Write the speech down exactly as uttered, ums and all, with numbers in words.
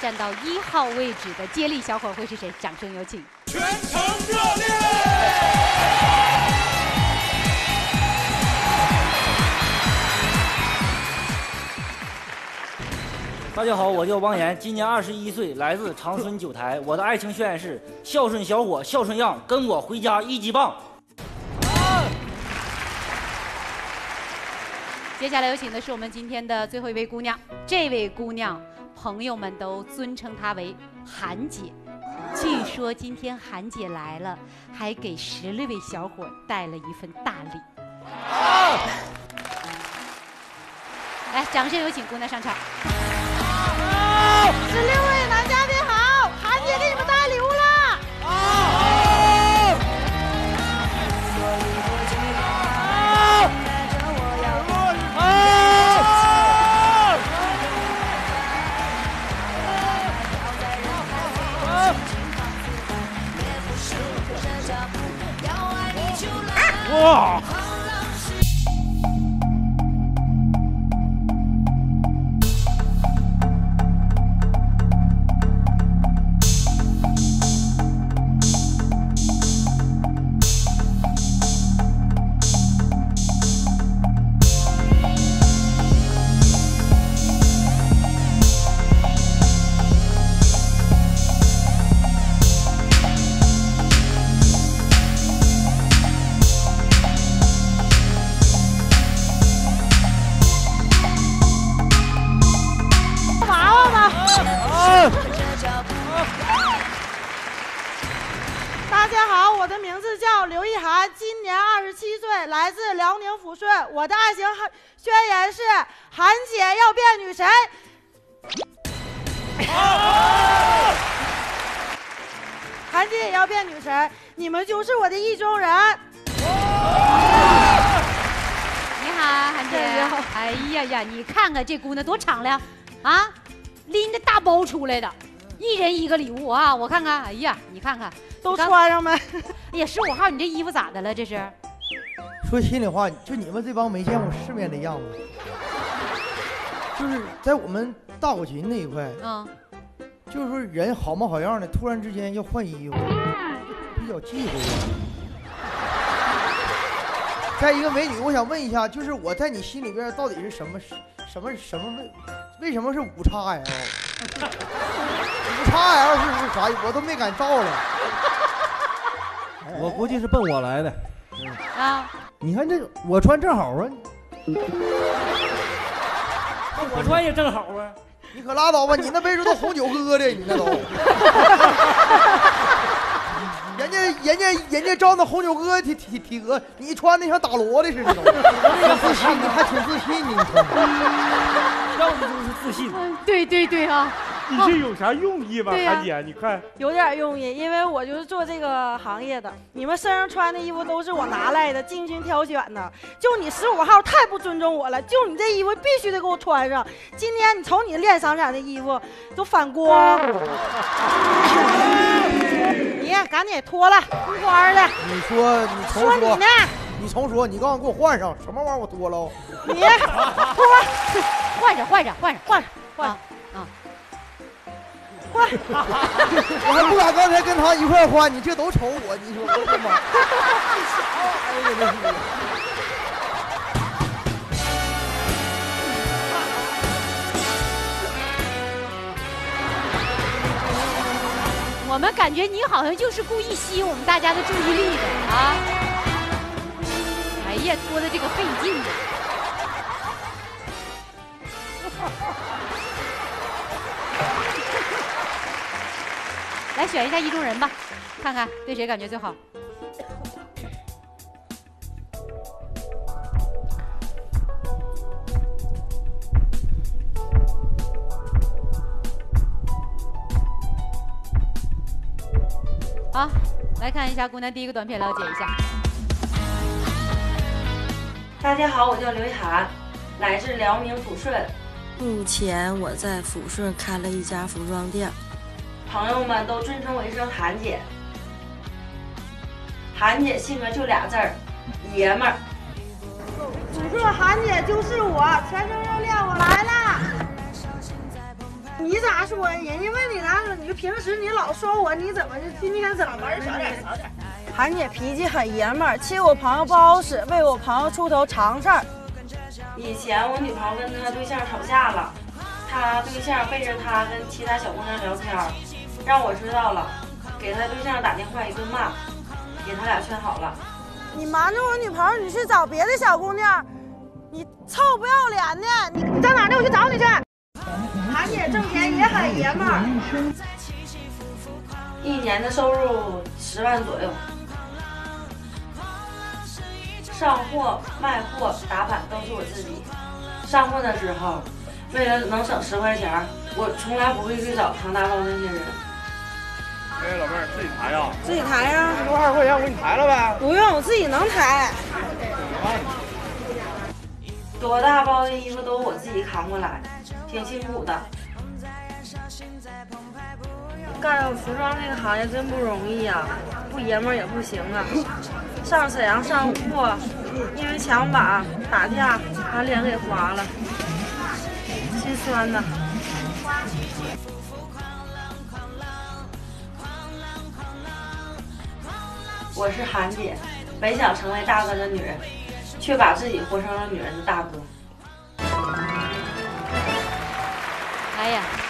站到一号位置的接力小伙会是谁？掌声有请！ 全程热烈！ 大家好，我叫王岩，今年二十一岁，来自长春九台。我的爱情宣言是：孝顺小伙，孝顺样，跟我回家一级棒。 接下来有请的是我们今天的最后一位姑娘，这位姑娘朋友们都尊称她为韩姐。据说今天韩姐来了，还给十六位小伙带了一份大礼。啊、来，掌声有请姑娘上场。 十六位男嘉宾好，韩姐给你们带礼物了。啊！ 哇！ 大家好，我的名字叫刘一涵，今年二十七岁，来自辽宁抚顺。我的爱情宣言是：韩姐要变女神。韩姐也要变女神，你们就是我的意中人。 你好，韩姐。哎呀呀，你看看这姑娘多敞亮啊，拎着大包出来的，一人一个礼物啊！我看看，哎呀，你看看。 都穿上没？ 哎呀，十五号，你这衣服咋的了？这是？ 说心里话，就你们这帮没见过世面的样子，就是在我们大口琴那一块，嗯，就是说人好模好样的，突然之间要换衣服，比较忌讳。再一个美女，我想问一下，就是我在你心里边到底是什么什么什么为为什么是五叉 L？ 五叉 L 是是啥？我都没敢照了。 我估计是奔我来的。 啊！ 你看这我穿正好啊。 我穿也正好啊。 你可拉倒吧，你那辈子都红酒哥的，你那都。人家人家人家照那红酒哥体体体格，你穿的像打锣的似的都。挺自信，你还挺自信呢，你穿。 要不就是自信。 对对对啊。 你这有啥用意吗，韩姐？你看， 有点用意，因为我就是做这个行业的，你们身上穿的衣服都是我拿来的，精心挑选的。就你十五号太不尊重我了，就你这衣服必须得给我穿上。今天你瞅你练商场的衣服都反光，你赶紧脱了，不花的。 你说你重说， 说你呢？ 你重说，你告诉我给我换上，什么玩意儿我脱了？ 你脱， 换上换上换上换上换啊！ 换！ 我还不敢刚才跟他一块换，你这都瞅我，你说我的妈！哎呀，这是。 我们感觉你好像就是故意吸引我们大家的注意力的啊！哎呀，脱的这个费劲的。来选一下意中人吧，看看对谁感觉最好。好，来看一下姑娘第一个短片，了解一下。 大家好，我叫刘一涵，来自辽宁抚顺。 目前我在抚顺开了一家服装店。 朋友们都尊称我一声韩姐。韩姐性格就俩字儿，爷们儿。 只说韩姐就是我，全程热烈，我来啦！ 你咋说？人家问你咋说，你就平时你老说我，你怎么就今天怎么了？ 少点少点。 韩姐脾气很爷们儿，欺我朋友不好使，为我朋友出头常事儿。 以前我女朋友跟她对象吵架了，她对象背着她跟其他小姑娘聊天，让我知道了，给她对象打电话一顿骂，给他俩劝好了。 你瞒着我女朋友，你去找别的小姑娘，你臭不要脸的！你你在哪呢？我去找你去。韩姐挣钱也很爷们儿， 一年的收入十万左右，上货、卖货、打板都是我自己。上货的时候，为了能省十块钱，我从来不会去找扛大包那些人。 哎，老妹儿，自己抬呀？ 自己抬呀。 多少块钱我给你抬了呗？ 不用，我自己能抬。 多大包的衣服都是我自己扛过来，挺辛苦的。干服装这个行业真不容易呀、啊，不爷们儿也不行啊。上沈阳上货，因为抢把打架，把脸给划了，心酸呐。我是韩姐，本想成为大哥的女人，却把自己活成了女人的大哥。 哎呀！